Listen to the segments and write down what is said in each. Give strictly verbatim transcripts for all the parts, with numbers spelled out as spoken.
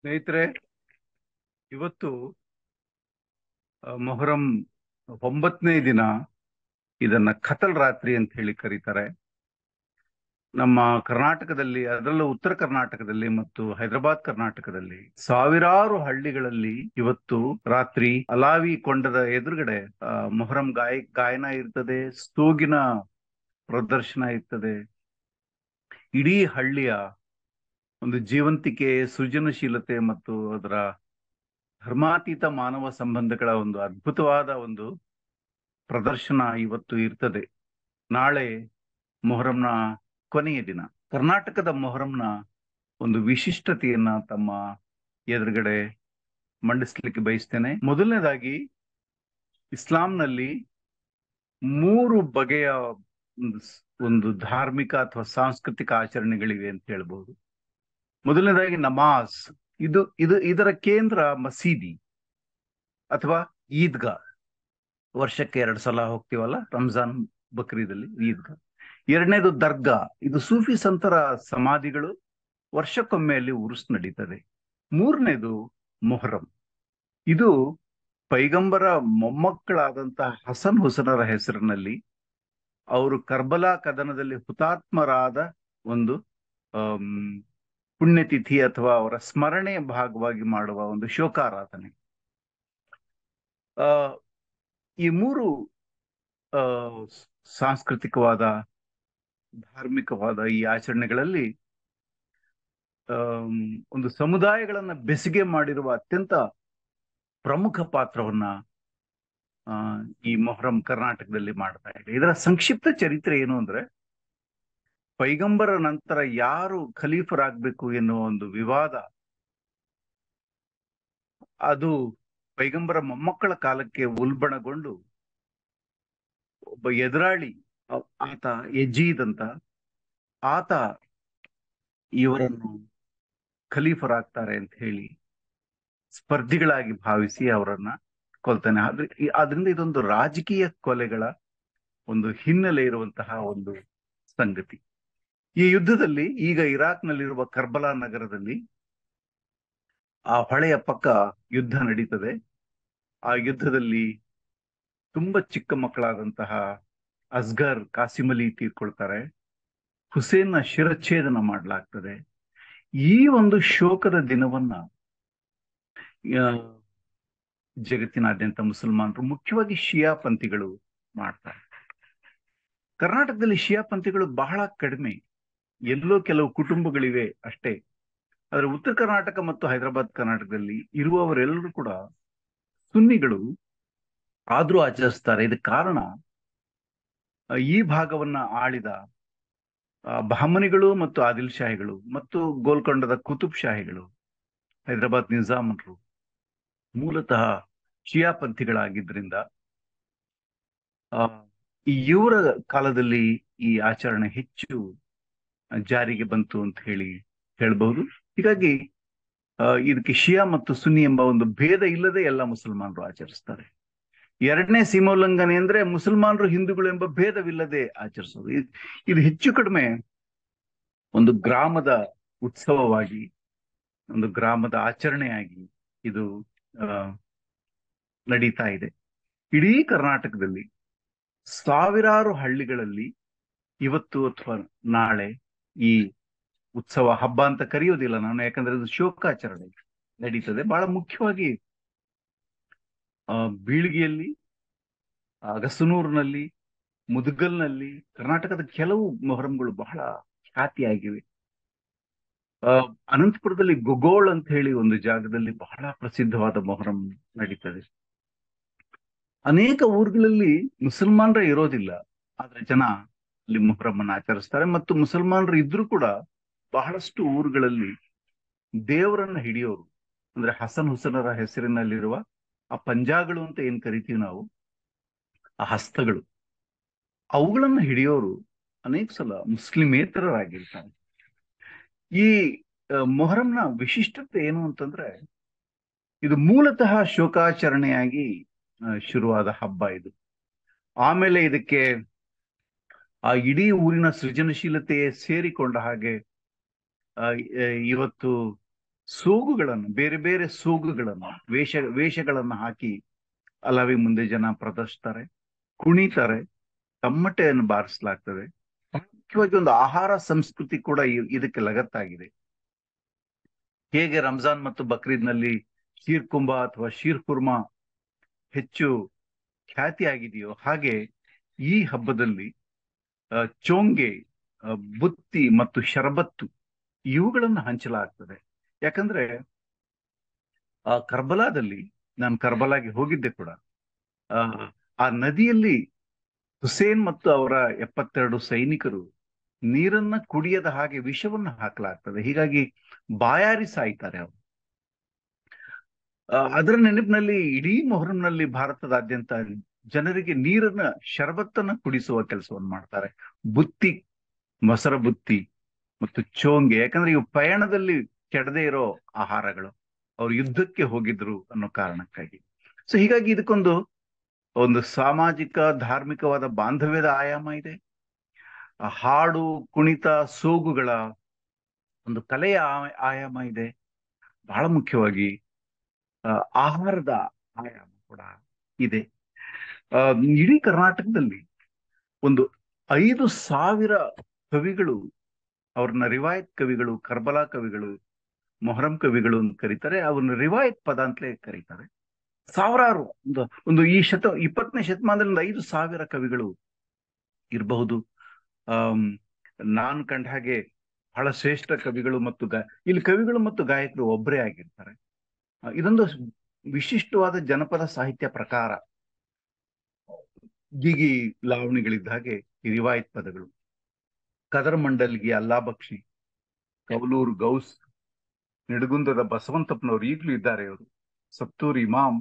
ಸ್ನೇಹಿತರೆ, ಇವತ್ತು ಆ, ಮೊಹರಂ ಒಂಬತ್ತನೇ ದಿನ. ಇದನ್ನ ಖತಲ್ ರಾತ್ರಿ ಅಂತ ಹೇಳಿ ಕರೀತಾರೆ. ನಮ್ಮ ಕರ್ನಾಟಕದಲ್ಲಿ, ಅದರಲ್ಲೂ ಉತ್ತರ ಕರ್ನಾಟಕದಲ್ಲಿ ಮತ್ತು ಹೈದರಾಬಾದ್ ಕರ್ನಾಟಕದಲ್ಲಿ ಸಾವಿರಾರು ಹಳ್ಳಿಗಳಲ್ಲಿ ಇವತ್ತು ರಾತ್ರಿ ಅಲಾವಿ ಕೊಂಡದ ಎದುರುಗಡೆ ಆ, ಮೊಹರಂ ಗಾಯ ಗಾಯನ ಇರ್ತದೆ, ಸ್ತೂಗಿನ ಪ್ರದರ್ಶನ ಇರ್ತದೆ. ಇಡೀ ಹಳ್ಳಿಯ ಒಂದು ಜೀವಂತಿಕೆ, ಸೃಜನಶೀಲತೆ ಮತ್ತು ಅದರ ಧರ್ಮಾತೀತ ಮಾನವ ಸಂಬಂಧಗಳ ಒಂದು ಅದ್ಭುತವಾದ ಒಂದು ಪ್ರದರ್ಶನ ಇವತ್ತು ಇರ್ತದೆ. ನಾಳೆ ಮೊಹರಂನ ಕೊನೆಯ ದಿನ. ಕರ್ನಾಟಕದ ಮೊಹರಂನ ಒಂದು ವಿಶಿಷ್ಟತೆಯನ್ನ ತಮ್ಮ ಎದುರುಗಡೆ ಮಂಡಿಸ್ಲಿಕ್ಕೆ ಬಯಸ್ತೇನೆ. ಮೊದಲನೇದಾಗಿ, ಇಸ್ಲಾಂನಲ್ಲಿ ಮೂರು ಬಗೆಯ ಒಂದು ಸ್- ಒಂದು ಧಾರ್ಮಿಕ ಅಥವಾ ಸಾಂಸ್ಕೃತಿಕ ಆಚರಣೆಗಳಿವೆ ಅಂತ ಹೇಳ್ಬಹುದು. ಮೊದಲನೇದಾಗಿ ನಮಾಜ್. ಇದು ಇದು ಇದರ ಕೇಂದ್ರ ಮಸೀದಿ ಅಥವಾ ಈದ್ಗಾ. ವರ್ಷಕ್ಕೆ ಎರಡು ಸಲ ಹೋಗ್ತೀವಲ್ಲ, ರಂಜಾನ್ ಬಕ್ರೀದಲ್ಲಿ ಈದ್ಗಾ. ಎರಡನೇದು ದರ್ಗಾ. ಇದು ಸೂಫಿ ಸಂತರ ಸಮಾಧಿಗಳು, ವರ್ಷಕ್ಕೊಮ್ಮೆ ಅಲ್ಲಿ ಉರುಸ್ ನಡೀತದೆ. ಮೂರನೇದು ಮೊಹರಂ. ಇದು ಪೈಗಂಬರ ಮೊಮ್ಮಕ್ಕಳಾದಂತಹ ಹಸನ್ ಹುಸನರ ಹೆಸರಿನಲ್ಲಿ ಅವರು ಕರ್ಬಲಾ ಕದನದಲ್ಲಿ ಹುತಾತ್ಮರಾದ ಒಂದು ಆಮ್, ಪುಣ್ಯತಿಥಿ ಅಥವಾ ಅವರ ಸ್ಮರಣೆ ಭಾಗವಾಗಿ ಮಾಡುವ ಒಂದು ಶೋಕಾರಾಧನೆ. ಆ ಈ ಮೂರು ಆ ಸಾಂಸ್ಕೃತಿಕವಾದ, ಧಾರ್ಮಿಕವಾದ ಈ ಆಚರಣೆಗಳಲ್ಲಿ ಆಮ್, ಒಂದು ಸಮುದಾಯಗಳನ್ನ ಬೆಸುಗೆ ಮಾಡಿರುವ ಅತ್ಯಂತ ಪ್ರಮುಖ ಪಾತ್ರವನ್ನ ಆ, ಈ ಮೊಹರಂ ಕರ್ನಾಟಕದಲ್ಲಿ ಮಾಡ್ತಾ ಇದೆ. ಇದರ ಸಂಕ್ಷಿಪ್ತ ಚರಿತ್ರೆ ಏನು ಅಂದ್ರೆ, ಪೈಗಂಬರ ನಂತರ ಯಾರು ಖಲೀಫರಾಗಬೇಕು ಎನ್ನುವ ಒಂದು ವಿವಾದ, ಅದು ಪೈಗಂಬರ ಮೊಮ್ಮಕ್ಕಳ ಕಾಲಕ್ಕೆ ಉಲ್ಬಣಗೊಂಡು ಒಬ್ಬ ಎದುರಾಳಿ, ಆ- ಆತ ಯಜೀದ್ ಅಂತ, ಆತ ಇವರನ್ನು ಖಲೀಫರಾಗ್ತಾರೆ ಅಂತ ಹೇಳಿ ಸ್ಪರ್ಧಿಗಳಾಗಿ ಭಾವಿಸಿ ಅವರನ್ನ ಕೊಲ್ತಾನೆ. ಆದ್ರೆ ಈ- ಆದ್ರಿಂದ ಇದೊಂದು ರಾಜಕೀಯ ಕೊಲೆಗಳ ಒಂದು ಹಿನ್ನೆಲೆ ಇರುವಂತಹ ಒಂದು ಸಂಗತಿ. ಈ ಯುದ್ಧದಲ್ಲಿ, ಈಗ ಇರಾಕ್ನಲ್ಲಿರುವ ಕರ್ಬಲಾ ನಗರದಲ್ಲಿ ಆ ಹೊಳೆಯ ಪಕ್ಕ ಯುದ್ಧ ನಡೀತದೆ. ಆ ಯುದ್ಧದಲ್ಲಿ ತುಂಬಾ ಚಿಕ್ಕ ಮಕ್ಕಳಾದಂತಹ ಅಸ್ಗರ್, ಕಾಸಿಮ್ ಅಲಿ ತೀರ್ಕೊಳ್ತಾರೆ. ಹುಸೇನ್ನ ಶಿರಚ್ಛೇದನ ಮಾಡಲಾಗ್ತದೆ. ಈ ಒಂದು ಶೋಕದ ದಿನವನ್ನ ಆ, ಜಗತ್ತಿನಾದ್ಯಂತ ಮುಸಲ್ಮಾನರು, ಮುಖ್ಯವಾಗಿ ಶಿಯಾ ಪಂಥಿಗಳು ಮಾಡ್ತಾರೆ. ಕರ್ನಾಟಕದಲ್ಲಿ ಶಿಯಾ ಪಂಥಿಗಳು ಬಹಳ ಕಡಿಮೆ, ಎಲ್ಲೋ ಕೆಲವು ಕುಟುಂಬಗಳಿವೆ ಅಷ್ಟೇ. ಆದ್ರೆ ಉತ್ತರ ಕರ್ನಾಟಕ ಮತ್ತು ಹೈದರಾಬಾದ್ ಕರ್ನಾಟಕದಲ್ಲಿ ಇರುವವರೆಲ್ಲರೂ ಕೂಡ ಸುನ್ನಿಗಳು ಆದ್ರೂ ಆಚರಿಸ್ತಾರೆ. ಇದಕ್ಕೆ ಕಾರಣ, ಆ, ಈ ಭಾಗವನ್ನ ಆಳಿದ ಆ, ಬಹಮನಿಗಳು ಮತ್ತು ಆದಿಲ್ ಶಾಹಿಗಳು ಮತ್ತು ಗೋಲ್ಕೊಂಡದ ಕುತುಬ್ ಶಾಹಿಗಳು, ಹೈದರಾಬಾದ್ ನಿಜಾಮರು ಮೂಲತಃ ಶಿಯಾ ಪಂಥಿಗಳಾಗಿದ್ರಿಂದ ಆ ಈ ಇವರ ಕಾಲದಲ್ಲಿ ಈ ಆಚರಣೆ ಹೆಚ್ಚು ಜಾರಿಗೆ ಬಂತು ಅಂತ ಹೇಳಿ ಹೇಳ್ಬಹುದು. ಹೀಗಾಗಿ ಆ, ಇದಕ್ಕೆ ಶಿಯಾ ಮತ್ತು ಸುನ್ನಿ ಎಂಬ ಒಂದು ಭೇದ ಇಲ್ಲದೆ ಎಲ್ಲ ಮುಸಲ್ಮಾನರು ಆಚರಿಸ್ತಾರೆ. ಎರಡನೇ ಸೀಮೋಲ್ಲಂಘನೆ ಅಂದ್ರೆ ಮುಸಲ್ಮಾನರು ಹಿಂದೂಗಳು ಎಂಬ ಭೇದವಿಲ್ಲದೆ ಆಚರಿಸೋದು. ಇದ್- ಇದು ಹೆಚ್ಚು ಕಡಿಮೆ ಒಂದು ಗ್ರಾಮದ ಉತ್ಸವವಾಗಿ, ಒಂದು ಗ್ರಾಮದ ಆಚರಣೆಯಾಗಿ ಇದು ಆ, ನಡೀತಾ ಇದೆ. ಇಡೀ ಕರ್ನಾಟಕದಲ್ಲಿ ಸಾವಿರಾರು ಹಳ್ಳಿಗಳಲ್ಲಿ ಇವತ್ತು ಅಥವಾ ನಾಳೆ ಈ ಉತ್ಸವ, ಹಬ್ಬ ಅಂತ ಕರೆಯೋದಿಲ್ಲ ನಾನು, ಯಾಕಂದ್ರೆ ಇದು ಶೋಕಾಚರಣೆ ನಡೀತದೆ. ಬಹಳ ಮುಖ್ಯವಾಗಿ ಆ ಬೀಳ್ಗಿಯಲ್ಲಿ, ಅಗಸನೂರಿನಲ್ಲಿ, ಮುದಗಲ್ನಲ್ಲಿ ಕರ್ನಾಟಕದ ಕೆಲವು ಮೊಹರಂಗಳು ಬಹಳ ಖ್ಯಾತಿಯಾಗಿವೆ. ಆ ಅನಂತಪುರದಲ್ಲಿ ಗೊಗೋಳ್ ಅಂತ ಹೇಳಿ ಒಂದು ಜಾಗದಲ್ಲಿ ಬಹಳ ಪ್ರಸಿದ್ಧವಾದ ಮೊಹರಂ ನಡೀತದೆ. ಅನೇಕ ಊರುಗಳಲ್ಲಿ ಮುಸಲ್ಮಾನರೇ ಇರೋದಿಲ್ಲ, ಆದ್ರೆ ಜನ ಅಲ್ಲಿ ಮೊಹರಮ್ಮನ್ನು ಆಚರಿಸ್ತಾರೆ. ಮತ್ತು ಮುಸಲ್ಮಾನರು ಇದ್ರೂ ಕೂಡ ಬಹಳಷ್ಟು ಊರುಗಳಲ್ಲಿ ದೇವರನ್ನ ಹಿಡಿಯೋರು, ಅಂದ್ರೆ ಹಸನ್ ಹುಸನರ ಹೆಸರಿನಲ್ಲಿರುವ ಆ ಪಂಜಾಗಳು ಅಂತ ಏನ್ ಕರಿತೀವಿ ನಾವು, ಆ ಹಸ್ತಗಳು, ಅವುಗಳನ್ನ ಹಿಡಿಯೋರು ಅನೇಕ ಸಲ ಮುಸ್ಲಿಮೇತರರಾಗಿರ್ತಾರೆ. ಈ ಆ, ಮೊಹರಂನ ವಿಶಿಷ್ಟತೆ ಏನು ಅಂತಂದ್ರೆ, ಇದು ಮೂಲತಃ ಶೋಕಾಚರಣೆಯಾಗಿ ಆ, ಶುರುವಾದ ಹಬ್ಬ ಇದು. ಆಮೇಲೆ ಇದಕ್ಕೆ ಆ ಇಡೀ ಊರಿನ ಸೃಜನಶೀಲತೆ ಸೇರಿಕೊಂಡ ಹಾಗೆ ಆ, ಎ- ಇವತ್ತು ಸೋಗುಗಳನ್ನು, ಬೇರೆ ಬೇರೆ ಸೋಗುಗಳನ್ನು, ವೇಷ ವೇಷಗಳನ್ನು ಹಾಕಿ ಅಲಾವಿ ಮುಂದೆ ಜನ ಪ್ರದರ್ಶಿಸ್ತಾರೆ, ಕುಣಿತಾರೆ, ತಮ್ಮಟೆಯನ್ನು ಬಾರಿಸಲಾಗ್ತದೆ. ಮುಖ್ಯವಾಗಿ ಒಂದು ಆಹಾರ ಸಂಸ್ಕೃತಿ ಕೂಡ ಇದಕ್ಕೆ ಲಗತ್ತಾಗಿದೆ. ಹೇಗೆ ರಂಜಾನ್ ಮತ್ತು ಬಕ್ರೀದ್ನಲ್ಲಿ ಶೀರ್ ಕುಂಬ ಅಥವಾ ಶೀರ್ ಕುರ್ಮಾ ಹೆಚ್ಚು ಖ್ಯಾತಿ ಆಗಿದೆಯೋ, ಹಾಗೆ ಈ ಹಬ್ಬದಲ್ಲಿ ಚೋಂಗೆ, ಬುತ್ತಿ ಮತ್ತು ಶರಬತ್ತು ಇವುಗಳನ್ನು ಹಂಚಲಾಗ್ತದೆ. ಯಾಕಂದ್ರೆ ಆ ಕರ್ಬಲಾದಲ್ಲಿ, ನಾನು ಕರ್ಬಲಾಗೆ ಹೋಗಿದ್ದೆ ಕೂಡ, ಆ ಆ ನದಿಯಲ್ಲಿ ಹುಸೇನ್ ಮತ್ತು ಅವರ ಎಪ್ಪತ್ತೆರಡು ಸೈನಿಕರು ನೀರನ್ನ ಕುಡಿಯದ ಹಾಗೆ ವಿಷವನ್ನು ಹಾಕಲಾಗ್ತದೆ. ಹೀಗಾಗಿ ಬಾಯಾರಿ ಸಾಯ್ತಾರೆ ಅವರು. ಅದರ ನೆನಪಿನಲ್ಲಿ ಇಡೀ ಮೊಹರಂನಲ್ಲಿ ಭಾರತದಾದ್ಯಂತ ಜನರಿಗೆ ನೀರನ್ನ, ಶರಬತ್ತನ್ನ ಕುಡಿಸುವ ಕೆಲಸವನ್ನು ಮಾಡ್ತಾರೆ. ಬುತ್ತಿ, ಮೊಸರ ಬುತ್ತಿ ಮತ್ತು ಚೋಂಗೆ, ಯಾಕಂದ್ರೆ ಇವು ಪಯಣದಲ್ಲಿ ಕೆಡದೆ ಇರೋ ಆಹಾರಗಳು, ಅವ್ರು ಯುದ್ಧಕ್ಕೆ ಹೋಗಿದ್ರು ಅನ್ನೋ ಕಾರಣಕ್ಕಾಗಿ. ಸೊ ಹೀಗಾಗಿ ಇದಕ್ಕೊಂದು ಒಂದು ಸಾಮಾಜಿಕ, ಧಾರ್ಮಿಕವಾದ ಬಾಂಧವ್ಯದ ಆಯಾಮ ಇದೆ. ಹಾಡು, ಕುಣಿತ, ಸೋಗುಗಳ ಒಂದು ಕಲೆಯ ಆಯಾಮ ಇದೆ. ಬಹಳ ಮುಖ್ಯವಾಗಿ ಆಹಾರದ ಆಯಾಮ ಕೂಡ ಇದೆ. ಇಡೀ ಕರ್ನಾಟಕದಲ್ಲಿ ಒಂದು ಐದು ಸಾವಿರ ಕವಿಗಳು, ಅವ್ರನ್ನ ರಿವಾಯತ್ ಕವಿಗಳು, ಕರ್ಬಲಾ ಕವಿಗಳು, ಮೊಹರಂ ಕವಿಗಳು ಅಂತ ಕರೀತಾರೆ. ಅವ್ರನ್ನ ರಿವಾಯತ್ ಪದ ಅಂತಲೇ ಕರೀತಾರೆ. ಸಾವಿರಾರು, ಒಂದು ಒಂದು ಈ ಶತ ಇಪ್ಪತ್ತನೇ ಶತಮಾನದಲ್ಲಿ ಒಂದು ಐದು ಸಾವಿರ ಕವಿಗಳು ಇರಬಹುದು. ಆಮ್ ನಾನು ಕಂಡ ಹಾಗೆ ಬಹಳ ಶ್ರೇಷ್ಠ ಕವಿಗಳು ಮತ್ತು ಗಾ ಇಲ್ಲಿ ಕವಿಗಳು ಮತ್ತು ಗಾಯಕರು ಒಬ್ಬರೇ ಆಗಿರ್ತಾರೆ. ಇದೊಂದು ವಿಶಿಷ್ಟವಾದ ಜನಪದ ಸಾಹಿತ್ಯ ಪ್ರಕಾರ. ಗೀಗಿ ಲಾವಣಿಗಳಿದ್ದ ಹಾಗೆ ಈ ರಿವಾಯತ್ ಪದಗಳು. ಕದರ್ ಮಂಡಲ್ಗಿ, ಅಲ್ಲಾ ಬಕ್ಷಿ, ಕವಲೂರು ಗೌಸ್, ನಿಡಗುಂದದ ಬಸವಂತಪ್ಪನವರು ಈಗಲೂ ಇದ್ದಾರೆ. ಅವರು ಸತ್ತೂರ್ ಇಮಾಮ್,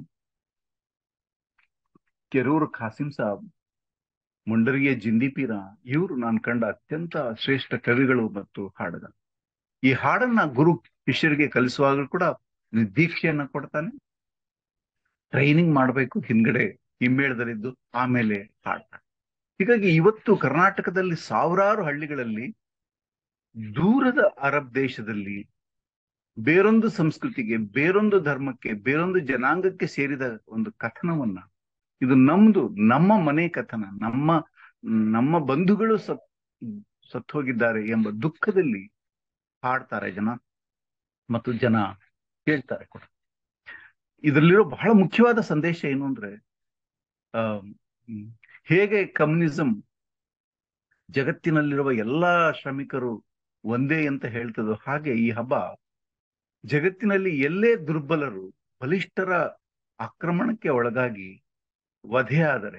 ಕೆರೂರು ಖಾಸಿಂ ಸಾಬ್, ಮುಂಡರಿಯ ಜಿಂದಿಪೀರ, ಇವರು ನಾನು ಕಂಡ ಅತ್ಯಂತ ಶ್ರೇಷ್ಠ ಕವಿಗಳು ಮತ್ತು ಹಾಡುಗಳು. ಈ ಹಾಡನ್ನ ಗುರು ಶಿಷ್ಯರಿಗೆ ಕಲಿಸುವಾಗಲೂ ಕೂಡ ದೀಕ್ಷೆಯನ್ನ ಕೊಡ್ತಾನೆ. ಟ್ರೈನಿಂಗ್ ಮಾಡಬೇಕು ಹಿಂದ್ಗಡೆ ಹಿಮ್ಮೇಳದಲ್ಲಿದ್ದು, ಆಮೇಲೆ ಹಾಡ್ತಾನೆ. ಹೀಗಾಗಿ ಇವತ್ತು ಕರ್ನಾಟಕದಲ್ಲಿ ಸಾವಿರಾರು ಹಳ್ಳಿಗಳಲ್ಲಿ, ದೂರದ ಅರಬ್ ದೇಶದಲ್ಲಿ ಬೇರೊಂದು ಸಂಸ್ಕೃತಿಗೆ, ಬೇರೊಂದು ಧರ್ಮಕ್ಕೆ, ಬೇರೊಂದು ಜನಾಂಗಕ್ಕೆ ಸೇರಿದ ಒಂದು ಕಥನವನ್ನ, ಇದು ನಮ್ದು, ನಮ್ಮ ಮನೆ ಕಥನ, ನಮ್ಮ ನಮ್ಮ ಬಂಧುಗಳು ಸತ್ ಸತ್ತು ಹೋಗಿದ್ದಾರೆ ಎಂಬ ದುಃಖದಲ್ಲಿ ಹಾಡ್ತಾರೆ ಜನ ಮತ್ತು ಜನ ಕೇಳ್ತಾರೆ ಕೂಡ. ಇದರಲ್ಲಿರೋ ಬಹಳ ಮುಖ್ಯವಾದ ಸಂದೇಶ ಏನು ಅಂದ್ರೆ, ಆ ಹೇಗೆ ಕಮ್ಯುನಿಸಂ ಜಗತ್ತಿನಲ್ಲಿರುವ ಎಲ್ಲಾ ಶ್ರಮಿಕರು ಒಂದೇ ಅಂತ ಹೇಳ್ತದೋ, ಹಾಗೆ ಈ ಹಬ್ಬ ಜಗತ್ತಿನಲ್ಲಿ ಎಲ್ಲೇ ದುರ್ಬಲರು, ಬಲಿಷ್ಠರ ಆಕ್ರಮಣಕ್ಕೆ ಒಳಗಾಗಿ ವಧೆಯಾದರೆ,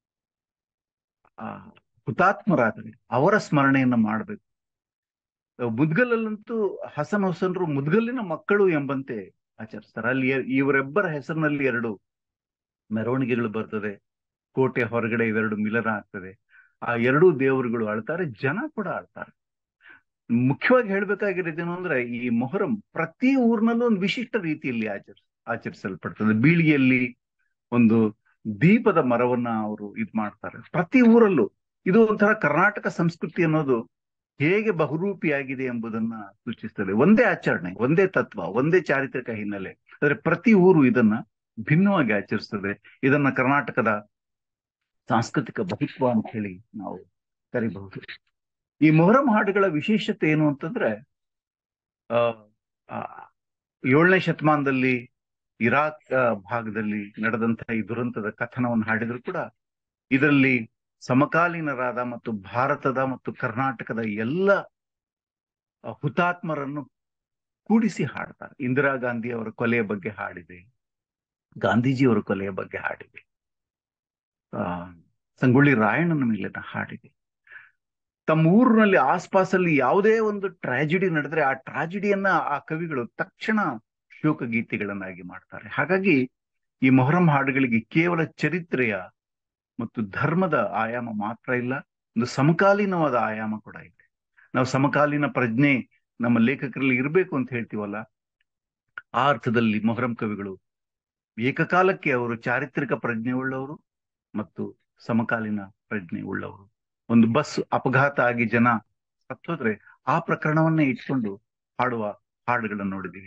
ಆ ಹುತಾತ್ಮರಾದರೆ ಅವರ ಸ್ಮರಣೆಯನ್ನ ಮಾಡಬೇಕು. ಮುದ್ಗಲ್ಲಂತೂ ಹಸನ್ ಹುಸನ್ರು ಮುದ್ಗಲ್ಲಿನ ಮಕ್ಕಳು ಎಂಬಂತೆ ಆಚರಿಸ್ತಾರೆ. ಅಲ್ಲಿ ಇವರೆಬ್ಬರ ಹೆಸರಿನಲ್ಲಿ ಎರಡು ಮೆರವಣಿಗೆಗಳು ಬರ್ತದೆ. ಕೋಟೆ ಹೊರಗಡೆ ಇವೆರಡು ಮಿಲನ ಆಗ್ತದೆ. ಆ ಎರಡೂ ದೇವರುಗಳು ಆಳ್ತಾರೆ, ಜನ ಕೂಡ ಆಳ್ತಾರೆ. ಮುಖ್ಯವಾಗಿ ಹೇಳ್ಬೇಕಾಗಿರೋದೇನು ಅಂದ್ರೆ, ಈ ಮೊಹರಂ ಪ್ರತಿ ಊರಿನಲ್ಲೂ ಒಂದು ವಿಶಿಷ್ಟ ರೀತಿಯಲ್ಲಿ ಆಚರಿಸ್ ಆಚರಿಸಲ್ಪಡ್ತದೆ. ಬೀಳಿಗೆಯಲ್ಲಿ ಒಂದು ದೀಪದ ಮರವನ್ನ ಅವರು ಇದ್ ಮಾಡ್ತಾರೆ ಪ್ರತಿ ಊರಲ್ಲೂ. ಇದು ಒಂಥರ ಕರ್ನಾಟಕ ಸಂಸ್ಕೃತಿ ಅನ್ನೋದು ಹೇಗೆ ಬಹುರೂಪಿಯಾಗಿದೆ ಎಂಬುದನ್ನ ಸೂಚಿಸ್ತದೆ. ಒಂದೇ ಆಚರಣೆ, ಒಂದೇ ತತ್ವ, ಒಂದೇ ಚಾರಿತ್ರಿಕ ಹಿನ್ನೆಲೆ, ಆದ್ರೆ ಪ್ರತಿ ಊರು ಇದನ್ನ ಭಿನ್ನವಾಗಿ ಆಚರಿಸ್ತದೆ. ಇದನ್ನ ಕರ್ನಾಟಕದ ಸಾಂಸ್ಕೃತಿಕ ಬಹುತ್ವ ಅಂತ ಹೇಳಿ ನಾವು ಕರಿಬಹುದು. ಈ ಮೊಹರಂ ಹಾಡುಗಳ ವಿಶೇಷತೆ ಏನು ಅಂತಂದ್ರೆ, ಆ ಏಳನೇ ಶತಮಾನದಲ್ಲಿ ಇರಾಕ್ ಭಾಗದಲ್ಲಿ ನಡೆದಂತಹ ಈ ದುರಂತದ ಕಥನವನ್ನು ಹಾಡಿದ್ರು ಕೂಡ ಇದರಲ್ಲಿ ಸಮಕಾಲೀನರಾದ ಮತ್ತು ಭಾರತದ ಮತ್ತು ಕರ್ನಾಟಕದ ಎಲ್ಲ ಹುತಾತ್ಮರನ್ನು ಕೂಡಿಸಿ ಹಾಡ್ತಾರೆ. ಇಂದಿರಾ ಗಾಂಧಿ ಅವರ ಕೊಲೆಯ ಬಗ್ಗೆ ಹಾಡಿದೆ, ಗಾಂಧೀಜಿಯವರ ಕೊಲೆಯ ಬಗ್ಗೆ ಹಾಡಿದೆ, ಆ ಸಂಗೊಳ್ಳಿ ರಾಯಣ್ಣನ ಮೇಲಿನ ಹಾಡಿದೆ. ತಮ್ಮ ಊರಿನಲ್ಲಿ ಆಸ್ಪಾಸಲ್ಲಿ ಯಾವುದೇ ಒಂದು ಟ್ರಾಜಿಡಿ ನಡೆದ್ರೆ ಆ ಟ್ರಾಜಿಡಿಯನ್ನ ಆ ಕವಿಗಳು ತಕ್ಷಣ ಶೋಕ ಗೀತೆಗಳನ್ನಾಗಿ ಮಾಡ್ತಾರೆ. ಹಾಗಾಗಿ ಈ ಮೊಹರಂ ಹಾಡುಗಳಿಗೆ ಕೇವಲ ಚರಿತ್ರೆಯ ಮತ್ತು ಧರ್ಮದ ಆಯಾಮ ಮಾತ್ರ ಇಲ್ಲ, ಒಂದು ಸಮಕಾಲೀನವಾದ ಆಯಾಮ ಕೂಡ ಇದೆ. ನಾವು ಸಮಕಾಲೀನ ಪ್ರಜ್ಞೆ ನಮ್ಮ ಲೇಖಕರಲ್ಲಿ ಇರಬೇಕು ಅಂತ ಹೇಳ್ತೀವಲ್ಲ, ಆ ಅರ್ಥದಲ್ಲಿ ಮೊಹರಂ ಕವಿಗಳು ಏಕಕಾಲಕ್ಕೆ ಅವರು ಚಾರಿತ್ರಿಕ ಪ್ರಜ್ಞೆ ಉಳ್ಳವರು ಮತ್ತು ಸಮಕಾಲೀನ ಪ್ರಜ್ಞೆ ಉಳ್ಳವರು. ಒಂದು ಬಸ್ ಅಪಘಾತ ಆಗಿ ಜನ ಸತ್ತೋದ್ರೆ ಆ ಪ್ರಕರಣವನ್ನೇ ಇಟ್ಕೊಂಡು ಹಾಡುವ ಹಾಡುಗಳನ್ನು ನೋಡಿದೀವಿ.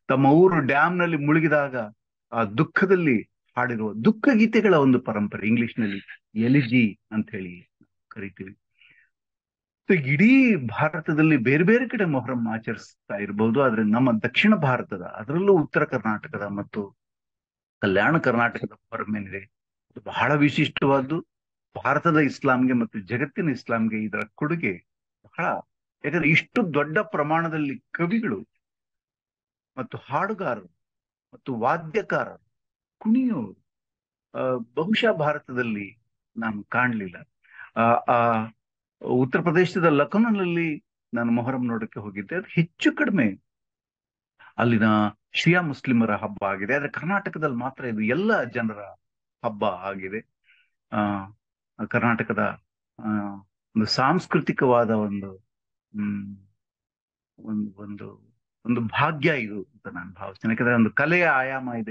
ತಮ್ಮ ಊರು ಡ್ಯಾಮ್ನಲ್ಲಿ ಮುಳುಗಿದಾಗ ಆ ದುಃಖದಲ್ಲಿ ಹಾಡಿರುವ ದುಃಖ ಗೀತೆಗಳ ಒಂದು ಪರಂಪರೆ, ಇಂಗ್ಲಿಷ್ನಲ್ಲಿ ಎಲಿಜಿ ಅಂತ ಹೇಳಿ ಕರಿತೀವಿ. So, ಇಡೀ ಭಾರತದಲ್ಲಿ ಬೇರೆ ಬೇರೆ ಕಡೆ ಮೊಹರಂ ಆಚರಿಸ್ತಾ ಇರಬಹುದು, ಆದ್ರೆ ನಮ್ಮ ದಕ್ಷಿಣ ಭಾರತದ, ಅದರಲ್ಲೂ ಉತ್ತರ ಕರ್ನಾಟಕದ ಮತ್ತು ಕಲ್ಯಾಣ ಕರ್ನಾಟಕದ ಮೊಹರಂ ಏನಿದೆ ಅದು ಬಹಳ ವಿಶಿಷ್ಟವಾದ್ದು. ಭಾರತದ ಇಸ್ಲಾಂಗೆ ಮತ್ತು ಜಗತ್ತಿನ ಇಸ್ಲಾಂಗೆ ಇದರ ಕೊಡುಗೆ ಬಹಳ. ಯಾಕಂದ್ರೆ ಇಷ್ಟು ದೊಡ್ಡ ಪ್ರಮಾಣದಲ್ಲಿ ಕವಿಗಳು ಮತ್ತು ಹಾಡುಗಾರರು ಮತ್ತು ವಾದ್ಯಕಾರರು, ಕುಣಿಯೋರು ಆ, ಬಹುಶಃ ಭಾರತದಲ್ಲಿ ನಾನು ಕಾಣಲಿಲ್ಲ. ಆ ಆ ಉತ್ತರ ಪ್ರದೇಶದ ಲಖನೌನಲ್ಲಿ ನಾನು ಮೊಹರಂ ನೋಡಕ್ಕೆ ಹೋಗಿದ್ದೆ. ಅದು ಹೆಚ್ಚು ಕಡಿಮೆ ಅಲ್ಲಿನ ಶಿಯಾ ಮುಸ್ಲಿಮರ ಹಬ್ಬ ಆಗಿದೆ, ಆದ್ರೆ ಕರ್ನಾಟಕದಲ್ಲಿ ಮಾತ್ರ ಇದು ಎಲ್ಲ ಜನರ ಹಬ್ಬ ಆಗಿದೆ. ಆ ಕರ್ನಾಟಕದ ಆ ಒಂದು ಸಾಂಸ್ಕೃತಿಕವಾದ ಒಂದು ಹ್ಮ್ ಒಂದು ಒಂದು ಒಂದು ಭಾಗ್ಯ ಇದು ಅಂತ ನಾನು ಭಾವಿಸ್ತೇನೆ. ಯಾಕಂದ್ರೆ ಒಂದು ಕಲೆಯ ಆಯಾಮ ಇದೆ,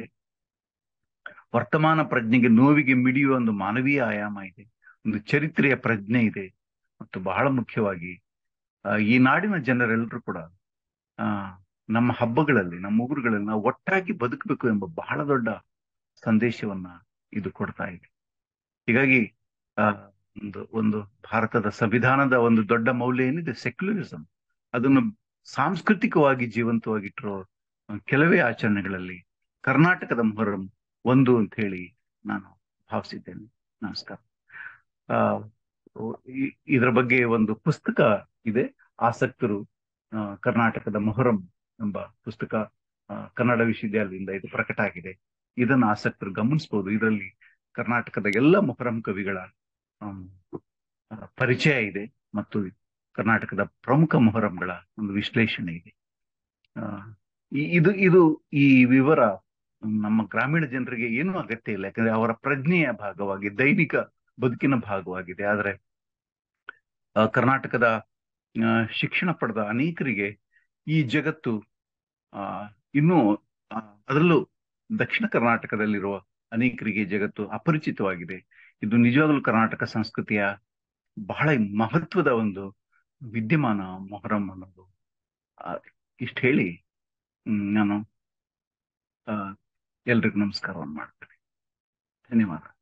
ವರ್ತಮಾನ ಪ್ರಜ್ಞೆಗೆ ನೋವಿಗೆ ಮಿಡಿಯುವ ಒಂದು ಮಾನವೀಯ ಆಯಾಮ ಇದೆ, ಒಂದು ಚರಿತ್ರೆಯ ಪ್ರಜ್ಞೆ ಇದೆ, ಮತ್ತು ಬಹಳ ಮುಖ್ಯವಾಗಿ ಆ, ಈ ನಾಡಿನ ಜನರೆಲ್ಲರೂ ಕೂಡ ಆ ನಮ್ಮ ಹಬ್ಬಗಳಲ್ಲಿ, ನಮ್ಮ ಊರುಗಳಲ್ಲಿ ನಾವು ಒಟ್ಟಾಗಿ ಬದುಕಬೇಕು ಎಂಬ ಬಹಳ ದೊಡ್ಡ ಸಂದೇಶವನ್ನ ಇದು ಕೊಡ್ತಾ ಇದೆ. ಹೀಗಾಗಿ ಆ ಒಂದು ಒಂದು ಭಾರತದ ಸಂವಿಧಾನದ ಒಂದು ದೊಡ್ಡ ಮೌಲ್ಯ ಏನಿದೆ ಸೆಕ್ಯುಲರಿಸಂ, ಅದನ್ನು ಸಾಂಸ್ಕೃತಿಕವಾಗಿ ಜೀವಂತವಾಗಿಟ್ಟಿರೋ ಕೆಲವೇ ಆಚರಣೆಗಳಲ್ಲಿ ಕರ್ನಾಟಕದ ಮೊಹರಂ ಒಂದು ಅಂತ ಹೇಳಿ ನಾನು ಭಾವಿಸಿದ್ದೇನೆ. ನಮಸ್ಕಾರ. ಆ ಈ- ಇದರ ಬಗ್ಗೆ ಒಂದು ಪುಸ್ತಕ ಇದೆ, ಆಸಕ್ತರು ಆ, ಕರ್ನಾಟಕದ ಮೊಹರಂ ಎಂಬ ಪುಸ್ತಕ ಆ, ಕನ್ನಡ ವಿಶ್ವವಿದ್ಯಾಲಯದಿಂದ ಇದು ಪ್ರಕಟ ಆಗಿದೆ. ಇದನ್ನು ಆಸಕ್ತರು ಗಮನಿಸಬಹುದು. ಇದರಲ್ಲಿ ಕರ್ನಾಟಕದ ಎಲ್ಲ ಮೊಹರಂ ಕವಿಗಳ ಆಮ್, ಆ, ಪರಿಚಯ ಇದೆ ಮತ್ತು ಕರ್ನಾಟಕದ ಪ್ರಮುಖ ಮೊಹರಂಗಳ ಒಂದು ವಿಶ್ಲೇಷಣೆ ಇದೆ. ಆ, ಈ- ಇದು ಇದು ಈ ವಿವರ ನಮ್ಮ ಗ್ರಾಮೀಣ ಜನರಿಗೆ ಏನೂ ಅಗತ್ಯ ಇಲ್ಲ, ಯಾಕಂದ್ರೆ ಅವರ ಪ್ರಜ್ಞೆಯ ಭಾಗವಾಗಿ, ದೈನಿಕ ಬದುಕಿನ ಭಾಗವಾಗಿದೆ. ಆದ್ರೆ ಆ, ಕರ್ನಾಟಕದ ಆ, ಶಿಕ್ಷಣ ಪಡೆದ ಅನೇಕರಿಗೆ ಈ ಜಗತ್ತು ಆ ಇನ್ನೂ ಆ, ಅದರಲ್ಲೂ ದಕ್ಷಿಣ ಕರ್ನಾಟಕದಲ್ಲಿರುವ ಅನೇಕರಿಗೆ ಈ ಜಗತ್ತು ಅಪರಿಚಿತವಾಗಿದೆ. ಇದು ನಿಜವಾಗ್ಲೂ ಕರ್ನಾಟಕ ಸಂಸ್ಕೃತಿಯ ಬಹಳ ಮಹತ್ವದ ಒಂದು ವಿದ್ಯಮಾನ ಮೊಹರಂ ಅನ್ನೋದು. ಆ, ಇಷ್ಟು ಹೇಳಿ ಹ್ಮ್, ನಾನು ಆ ಎಲ್ರಿಗೂ ನಮಸ್ಕಾರವನ್ನು ಮಾಡ್ತೇನೆ. ಧನ್ಯವಾದ.